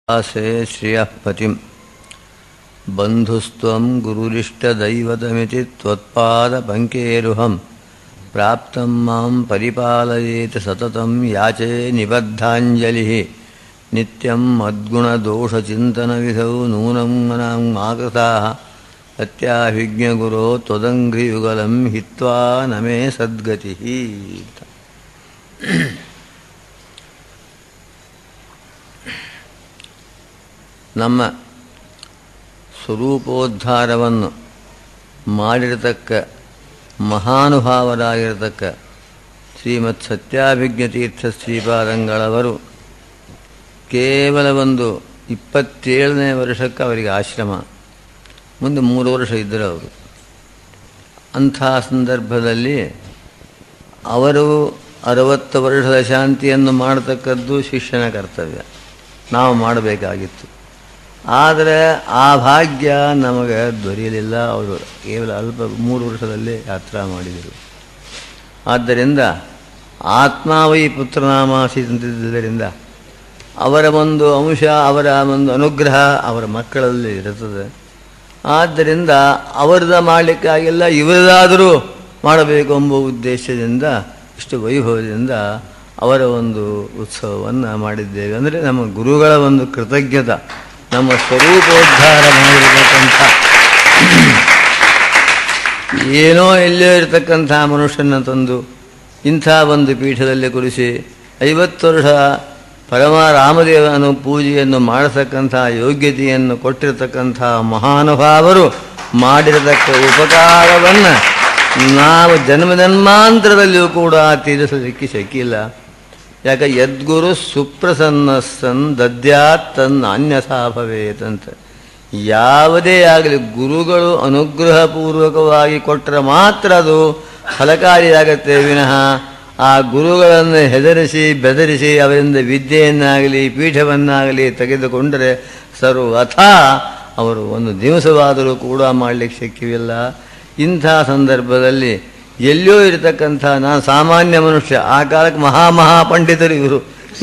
ಆಸೆ ಶ್ರಿಯಃ ಪತಿಂ ಬಂಧುಸ್ತ್ವಂ ಗುರುರಿಷ್ಟದೈವತಮಿತಿ ತ್ವತ್ಪಾದಪಂಕೇರುಹಂ ಪ್ರಾಪ್ತಂ ಮಾಂ ಪರಿಪಾಲಯೇತ್ ಸತತಂ ಯಾಚೆ ನಿಬದ್ಧಾಂಜಲಿಃ ನಿತ್ಯಂ ಮದ್ಗುಣದೋಷಚಿಂತನವಿಧೌ ನೂನಂ ಮನಂ ಆಕೃತಾಃ ಅತ್ಯಾಭಿಜ್ಞಗುರೋ ತ್ವದಂಘ್ರಿಯುಗಲಂ ಹಿತ್ವಾ ನಮೇ ಸದ್ಗತಿಃ. ನಮ್ಮ ಸ್ವರೂಪೋದ್ಧಾರವನ್ನು ಮಾಡಿರತಕ್ಕ ಮಹಾನುಭಾವರಾಗಿರತಕ್ಕ ಶ್ರೀಮತ್ ಸತ್ಯಾಭಿಜ್ಞತೀರ್ಥ ಶ್ರೀಪಾದಂಗಳವರು ಕೇವಲ ಒಂದು 27ನೇ ವರ್ಷಕ್ಕೆ ಅವರಿಗೆ ಆಶ್ರಮ, ಮುಂದೆ 3 ವರ್ಷ ಇದ್ದರು ಅವರು. ಅಂಥ ಸಂದರ್ಭದಲ್ಲಿ ಅವರು 60 ವರ್ಷದ ಶಾಂತಿಯನ್ನು ಮಾಡತಕ್ಕದ್ದು ಶಿಷ್ಯನ ಕರ್ತವ್ಯ, ನಾವು ಮಾಡಬೇಕಾಗಿತ್ತು. ಆದರೆ ಆ ಭಾಗ್ಯ ನಮಗೆ ದೊರೆಯಲಿಲ್ಲ. ಅವರು ಕೇವಲ 3 ವರ್ಷದಲ್ಲೇ ಯಾತ್ರಾ ಮಾಡಿದರು. ಆದ್ದರಿಂದ ಆತ್ಮಾವೈ ಪುತ್ರನಾಮಾಸೀತಂತಿದ್ದರಿಂದ ಅವರ ಒಂದು ಅಂಶ, ಅವರ ಒಂದು ಅನುಗ್ರಹ ಅವರ ಮಕ್ಕಳಲ್ಲಿ ಇರುತ್ತದೆ. ಆದ್ದರಿಂದ ಅವರದ್ದು ಮಾಡಲಿಕ್ಕಾಗಿಲ್ಲ, ಇವರದಾದರೂ ಮಾಡಬೇಕು ಎಂಬ ಉದ್ದೇಶದಿಂದ ಇಷ್ಟು ವೈಭವದಿಂದ ಅವರ ಒಂದು ಉತ್ಸವವನ್ನು ಮಾಡಿದ್ದೇವೆ. ಅಂದರೆ ನಮ್ಮ ಗುರುಗಳ ಒಂದು ಕೃತಜ್ಞತೆ, ನಮ್ಮ ಸ್ವರೂಪೋದ್ಧಾರ ಮಾಡಿರತಕ್ಕಂಥ ಏನೋ ಎಲ್ಲೋ ಇರತಕ್ಕಂಥ ಮನುಷ್ಯನ ತಂದು ಇಂಥ ಒಂದು ಪೀಠದಲ್ಲಿ ಕುರಿಸಿ 50 ವರ್ಷ ಪರಮ ರಾಮದೇವನ ಪೂಜೆಯನ್ನು ಮಾಡತಕ್ಕಂಥ ಯೋಗ್ಯತೆಯನ್ನು ಕೊಟ್ಟಿರತಕ್ಕಂಥ ಮಹಾನುಭಾವರು ಮಾಡಿರತಕ್ಕ ಉಪಕಾರವನ್ನು ನಾವು ಜನ್ಮಜನ್ಮಾಂತರದಲ್ಲಿಯೂ ಕೂಡ ತೀರಿಸಲಿಕ್ಕೆ ಶಕ್ಕಿಲ್ಲ. ಯಾಕೆ ಯದ್ಗುರು ಸುಪ್ರಸನ್ನಸ್ಸನ್ ದದ್ಯಾತ್ ತನ್ನ ಅನ್ಯಥಾ ಭವೇತಂತ. ಯಾವುದೇ ಆಗಲಿ ಗುರುಗಳು ಅನುಗ್ರಹಪೂರ್ವಕವಾಗಿ ಕೊಟ್ಟರೆ ಮಾತ್ರ ಅದು ಫಲಕಾರಿಯಾಗತ್ತೆ ವಿನಃ ಆ ಗುರುಗಳನ್ನು ಹೆದರಿಸಿ ಬೆದರಿಸಿ ಅವರಿಂದ ವಿದ್ಯೆಯನ್ನಾಗಲಿ ಪೀಠವನ್ನಾಗಲಿ ತೆಗೆದುಕೊಂಡರೆ ಸರ್ವಥಾ ಅವರು ಒಂದು ದಿವಸವಾದರೂ ಕೂಡ ಮಾಡಲಿಕ್ಕೆ ಶಕ್ಯವಿಲ್ಲ. ಇಂಥ ಸಂದರ್ಭದಲ್ಲಿ ಎಲ್ಲೋ ಇರತಕ್ಕಂಥ ನಾನು ಸಾಮಾನ್ಯ ಮನುಷ್ಯ, ಆ ಕಾಲಕ್ಕೆ ಮಹಾಪಂಡಿತರು ಇವರು.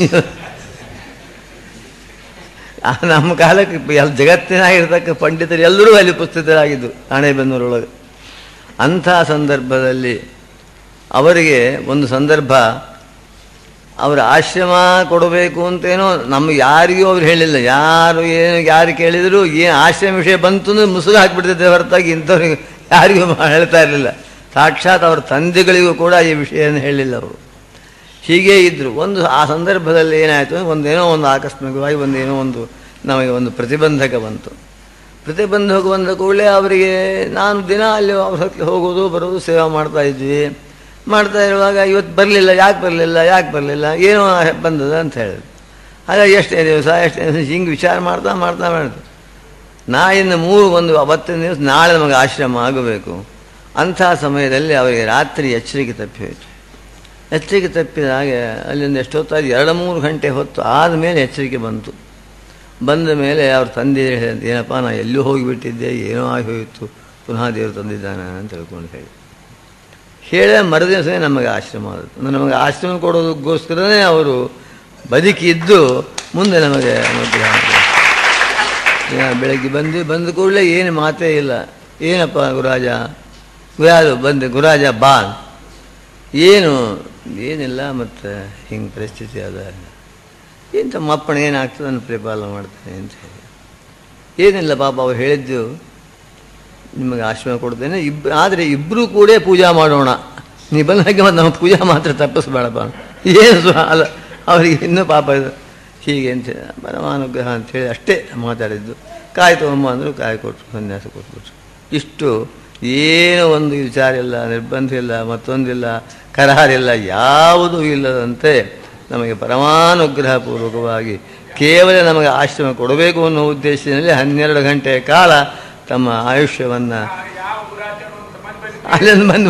ನಮ್ಮ ಕಾಲಕ್ಕೆ ಜಗತ್ತಿನಾಗಿರ್ತಕ್ಕ ಪಂಡಿತರು ಎಲ್ಲರೂ ಅಲ್ಲಿ ಉಪಸ್ಥಿತರಾಗಿದ್ದು ರಾಣೆಬೆನ್ನೂರೊಳಗೆ. ಅಂಥ ಸಂದರ್ಭದಲ್ಲಿ ಅವರಿಗೆ ಒಂದು ಸಂದರ್ಭ, ಅವರ ಆಶ್ರಮ ಕೊಡಬೇಕು ಅಂತೇನೋ ನಮಗೆ ಯಾರಿಗೂ ಅವ್ರು ಹೇಳಿಲ್ಲ. ಯಾರು ಕೇಳಿದರೂ ಏನು ಆಶ್ರಮ ವಿಷಯ ಬಂತು ಅಂದರೆ ಮುಸುಗು ಹಾಕಿಬಿಡ್ತಿದ್ದೆ ಹೊರತಾಗಿ ಇಂಥವ್ರಿಗೆ ಯಾರಿಗೂ ಹೇಳ್ತಾ ಇರಲಿಲ್ಲ. ಸಾಕ್ಷಾತ್ ಅವರ ತಂದೆಗಳಿಗೂ ಕೂಡ ಈ ವಿಷಯವನ್ನು ಹೇಳಿಲ್ಲ ಅವರು. ಹೀಗೇ ಇದ್ದರು. ಆ ಸಂದರ್ಭದಲ್ಲಿ ಏನಾಯಿತು, ಒಂದು ಆಕಸ್ಮಿಕವಾಗಿ ನಮಗೆ ಒಂದು ಪ್ರತಿಬಂಧಕ ಬಂತು. ಪ್ರತಿಬಂಧಕ ಬಂದ ಕೂಡಲೇ ಅವರಿಗೆ ನಾನು ದಿನ ಅಲ್ಲಿ ಅವ್ರ ಹತ್ರ ಹೋಗೋದು ಬರೋದು ಸೇವೆ ಮಾಡ್ತಾ ಇರುವಾಗ ಇವತ್ತು ಬರಲಿಲ್ಲ, ಯಾಕೆ ಬರಲಿಲ್ಲ ಏನೋ ಬಂದದ ಅಂತ ಹೇಳಿದ್ರು. ಆಗ ಎಷ್ಟೇ ದಿವಸ ಹಿಂಗೆ ವಿಚಾರ ಮಾಡ್ತಾ ನಾ ಇನ್ನು ಅವತ್ತಿನ ದಿವಸ ನಾಳೆ ನಮಗೆ ಆಶ್ರಮ ಆಗಬೇಕು. ಅಂಥ ಸಮಯದಲ್ಲಿ ಅವರಿಗೆ ರಾತ್ರಿ ಎಚ್ಚರಿಕೆ ತಪ್ಪಿ ಹೋಯಿತು. ಎಚ್ಚರಿಕೆ ತಪ್ಪಿದಾಗ ಅಲ್ಲಿಂದ ಎಷ್ಟೊತ್ತಾಗಿ 2-3 ಗಂಟೆ ಹೊತ್ತು ಆದಮೇಲೆ ಎಚ್ಚರಿಕೆ ಬಂತು. ಬಂದ ಮೇಲೆ ಅವ್ರ ತಂದೆ ಹೇಳಿದಂತೆ, ಏನಪ್ಪ ನಾ ಎಲ್ಲೂ ಹೋಗಿಬಿಟ್ಟಿದ್ದೆ, ಏನೋ ಆಗಿ ಹೋಯಿತು, ಪುನಃ ದೇವರು ತಂದಿದ್ದಾನೆ ಅಂತ ತಿಳ್ಕೊಂಡು ಹೇಳಿ ಮರುದಿವಸವೇ ನಮಗೆ ಆಶ್ರಮ ಆಯಿತು. ನಮಗೆ ಆಶ್ರಮ ಕೊಡೋದಕ್ಕೋಸ್ಕರನೇ ಅವರು ಬದುಕಿದ್ದು ಮುಂದೆ ನಮಗೆ ಅನುಗ್ರಹ. ಬೆಳಗ್ಗೆ ಬಂದ ಕೂಡಲೇ ಏನು ಮಾತೇ ಇಲ್ಲ. ಏನಪ್ಪ ಗುರಾಜ ಬಾ. ಏನಿಲ್ಲ, ಮತ್ತು ಹಿಂಗೆ ಪರಿಸ್ಥಿತಿ ಅದ, ಏನು ತಮ್ಮ ಅಪ್ಪಣ ಏನಾಗ್ತದೆ ನಾನು ಪರಿಪಾಲನೆ ಮಾಡ್ತೇನೆ ಅಂತ ಹೇಳಿ. ಏನಿಲ್ಲ ಪಾಪ ಅವ್ರು ಹೇಳಿದ್ದು, ನಿಮಗೆ ಆಶ್ರಮ ಕೊಡ್ತೇನೆ, ಆದರೆ ಇಬ್ಬರೂ ಕೂಡ ಪೂಜಾ ಮಾಡೋಣ, ನೀ ಬಂದಾಗ ಮತ್ತು ನಮ್ಮ ಪೂಜಾ ಮಾತ್ರ ತಪ್ಪಿಸ್ಬೇಡಪ್ಪ. ಏನು ಅಲ್ಲ ಅವರಿಗೆ ಇನ್ನೂ ಪಾಪ ಇದು ಹೀಗೆ ಅಂತ ಪರಮಾನುಗ್ರಹ ಅಂಥೇಳಿ ಅಷ್ಟೇ ಮಾತಾಡಿದ್ದು. ಕಾಯಿ ತೊಗೊಂಬ ಅಂದರು, ಕಾಯಿ ಕೊಟ್ಟರು, ಸನ್ಯಾಸ ಕೊಟ್ಬಿಟ್ರು. ಇಷ್ಟು ಏನೋ ಒಂದು ವಿಚಾರ ಇಲ್ಲ, ನಿರ್ಬಂಧ ಇಲ್ಲ, ಮತ್ತೊಂದಿಲ್ಲ, ಕರಾರಿಲ್ಲ, ಯಾವುದೂ ಇಲ್ಲದಂತೆ ನಮಗೆ ಪರಮಾನುಗ್ರಹಪೂರ್ವಕವಾಗಿ ಕೇವಲ ನಮಗೆ ಆಶ್ರಮ ಕೊಡಬೇಕು ಅನ್ನೋ ಉದ್ದೇಶದಲ್ಲಿ 12 ಗಂಟೆಯ ಕಾಲ ತಮ್ಮ ಆಯುಷ್ಯವನ್ನು ಅಲ್ಲಿಂದ ಬಂದು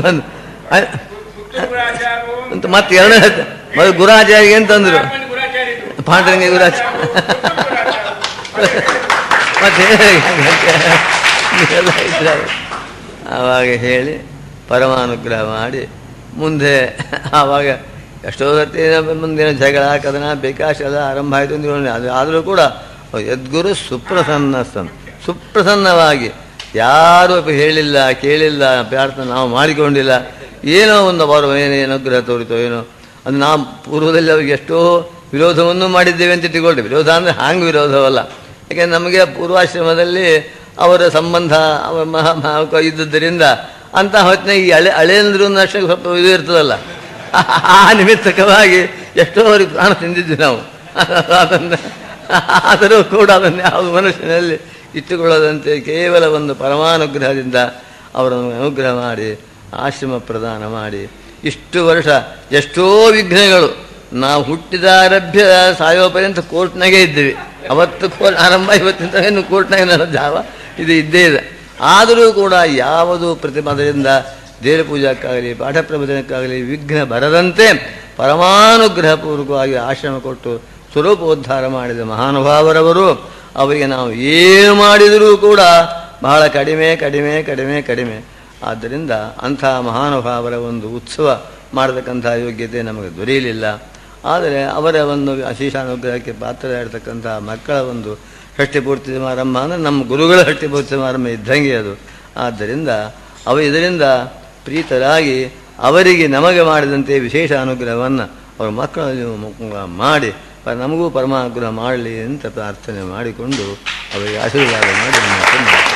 ಅಂತ ಮತ್ತೆ 2 ಗುರಾಚಾರ್ಯ ಅಂತಂದರು, ಪಾಂಡುರಂಗ ಗುರಾಚಾರ್ಯ ಮತ್ತೆ ಆವಾಗ ಹೇಳಿ ಪರಮಾನುಗ್ರಹ ಮಾಡಿ ಮುಂದೆ ಆವಾಗ ಎಷ್ಟೋ ಸರ್ತಿ ಮುಂದಿನ ಜಗಳ ಕದನ ಬೇಕಾಶೆಲ್ಲ ಆರಂಭ ಆಯಿತು. ಅದು ಆದರೂ ಕೂಡ ಯದ್ಗುರು ಸುಪ್ರಸನ್ನ ಸುಪ್ರಸನ್ನವಾಗಿ ಯಾರೂ ಹೇಳಿಲ್ಲ ಕೇಳಿಲ್ಲ ಪ್ರಾರ್ಥನೆ ನಾವು ಮಾಡಿಕೊಂಡಿಲ್ಲ, ಏನೋ ಒಂದು ಅವರು ಏನೇ ಅನುಗ್ರಹ ತೋರಿತೋ ಏನೋ ಅದು ನಾವು ಪೂರ್ವದಲ್ಲಿ ಅವ್ರಿಗೆ ಎಷ್ಟೋ ವಿರೋಧವನ್ನು ಮಾಡಿದ್ದೇವೆ ಅಂತ ಇಟ್ಟುಕೊಳ್ಳಿ. ವಿರೋಧ ಅಂದರೆ ಹಾಂಗೆ ವಿರೋಧವಲ್ಲ, ಯಾಕೆಂದರೆ ನಮಗೆ ಪೂರ್ವಾಶ್ರಮದಲ್ಲಿ ಅವರ ಸಂಬಂಧ ಅವರ ಇದ್ದುದರಿಂದ ಅಂತ ಹೊತ್ತಿನಾಗ ಈ ಹಳೆಯಂದ್ರೂ ಅಷ್ಟೇ ಸ್ವಲ್ಪ ಇದು ಇರ್ತದಲ್ಲ, ಆ ನಿಮಿತ್ತಕವಾಗಿ ಎಷ್ಟೋ ಅವ್ರಿಗೆ ಪ್ರಾಣ ತಿಂದಿದ್ವಿ ನಾವು. ಅದನ್ನು ಆದರೂ ಕೂಡ ಅದನ್ನು ಯಾವ ಮನುಷ್ಯನಲ್ಲಿ ಇಟ್ಟುಕೊಳ್ಳದಂತೆ ಕೇವಲ ಒಂದು ಪರಮಾನುಗ್ರಹದಿಂದ ಅವರನ್ನು ಅನುಗ್ರಹ ಮಾಡಿ ಆಶ್ರಮ ಪ್ರದಾನ ಮಾಡಿ ಇಷ್ಟು ವರ್ಷ ಎಷ್ಟೋ ವಿಘ್ನಗಳು ನಾವು ಹುಟ್ಟಿದಾರಭ್ಯ ಸಾಯೋ ಪರ್ಯಂತ ಕೋರ್ಟ್ನಾಗೆ ಇದ್ದೀವಿ. ಅವತ್ತು ಆರಂಭ ಇವತ್ತಿನ ಇನ್ನು ಕೋರ್ಟ್ನಾಗೆ ನನ್ನ ಜಾವ ಇದು ಇದ್ದೇ ಇದೆ. ಆದರೂ ಕೂಡ ಯಾವುದು ಪ್ರತಿಮಾದರಿಂದ ದೇವ ಪೂಜಕ್ಕಾಗಲಿ ಪಾಠ ಪ್ರವಚನಕ್ಕಾಗಲಿ ವಿಘ್ನ ಬರದಂತೆ ಪರಮಾನುಗ್ರಹಪೂರ್ವಕವಾಗಿ ಆಶ್ರಮ ಕೊಟ್ಟು ಸ್ವರೂಪೋದ್ಧಾರ ಮಾಡಿದ ಮಹಾನುಭಾವರವರು. ಅವರಿಗೆ ನಾವು ಏನು ಮಾಡಿದರೂ ಕೂಡ ಬಹಳ ಕಡಿಮೆ ಕಡಿಮೆ ಕಡಿಮೆ ಕಡಿಮೆ. ಆದ್ದರಿಂದ ಅಂಥ ಮಹಾನುಭಾವರ ಒಂದು ಉತ್ಸವ ಮಾಡತಕ್ಕಂಥ ಯೋಗ್ಯತೆ ನಮಗೆ ದೊರೆಯಲಿಲ್ಲ. ಆದರೆ ಅವರ ಒಂದು ಅಶೇಷಾನುಗ್ರಹಕ್ಕೆ ಪಾತ್ರರಾಗಿರ್ತಕ್ಕಂಥ ಮಕ್ಕಳ ಒಂದು ಷಷ್ಠಿಪೂರ್ತಿ ಸಮಾರಂಭ ಅಂದರೆ ನಮ್ಮ ಗುರುಗಳ ಷಷ್ಠಿಪೂರ್ತಿ ಸಮಾರಂಭ ಇದ್ದಂಗೆ ಅದು. ಆದ್ದರಿಂದ ಇದರಿಂದ ಪ್ರೀತರಾಗಿ ಅವರಿಗೆ ನಮಗೆ ಮಾಡಿದಂತೆ ವಿಶೇಷ ಅನುಗ್ರಹವನ್ನು ಅವರ ಮಕ್ಕಳಲ್ಲಿ ಮಾಡಿ ನಮಗೂ ಪರಮಾನುಗ್ರಹ ಮಾಡಲಿ ಅಂತ ಪ್ರಾರ್ಥನೆ ಮಾಡಿಕೊಂಡು ಅವರಿಗೆ ಆಶೀರ್ವಾದ ಮಾಡಿ